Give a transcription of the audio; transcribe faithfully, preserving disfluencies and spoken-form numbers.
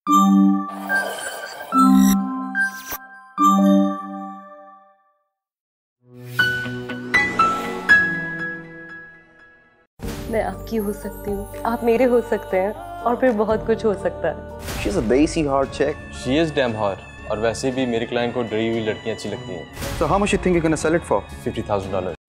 मैं आपकी हो सकती हूँ, आप मेरे हो सकते हैं, और फिर बहुत कुछ हो सकता है। She's a desi hard chick. She is damn hot. और वैसे भी मेरे क्लाइंट को डरी हुई लड़कियां अच्छी लगती हैं। So how much you think you're gonna sell it for? fifty thousand dollars.